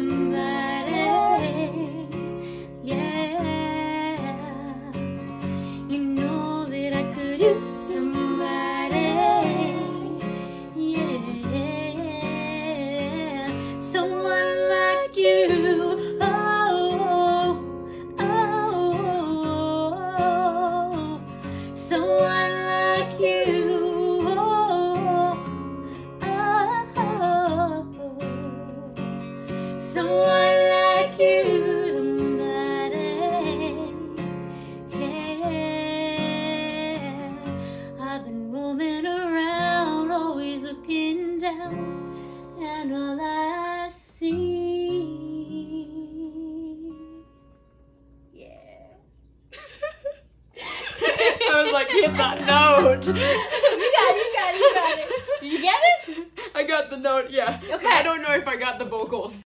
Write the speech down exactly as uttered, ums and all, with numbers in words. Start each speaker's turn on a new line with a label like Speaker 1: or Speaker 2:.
Speaker 1: somebody. Yeah, you know that I could use somebody. Yeah, someone like you. Oh, oh, oh, someone like you. Someone like you, somebody. Yeah, I've been roaming around, always looking down, and all I see. Yeah.
Speaker 2: I was like, hit that note.
Speaker 1: You got it, you got it, you got it. Did you get it?
Speaker 2: I got the note, yeah.
Speaker 1: Okay.
Speaker 2: I don't know if I got the vocals.